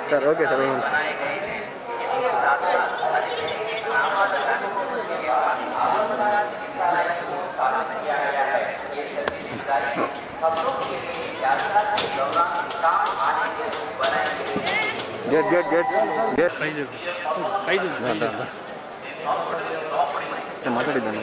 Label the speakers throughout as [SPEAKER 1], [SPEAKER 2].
[SPEAKER 1] sir okay sir get get get get ಮಾತಾಡಿದ್ದಾನೆ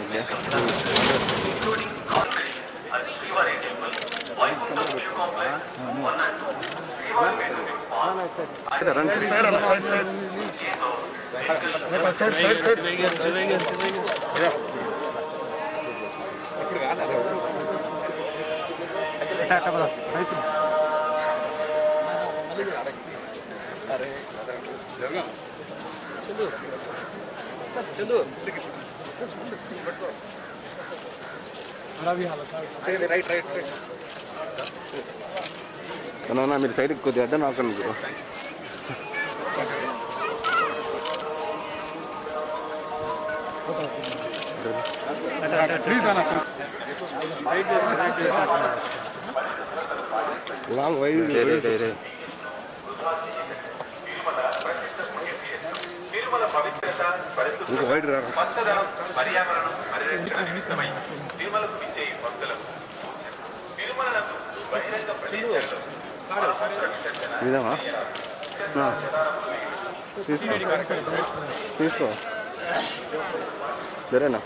[SPEAKER 1] right right అన్నా మీరు సైడ్కి కొద్దిగా అడ్డ నాకండి మీరు లాంగ్ వైడ్ ఇంకా వైడ్ రా ఇదేమా తీసుకో సరేనా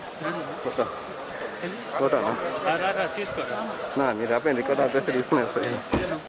[SPEAKER 1] ఫోటోనా మీరు ఆపేయండి రికార్డ్ ఆపేసి తీసుకునేస్తాయి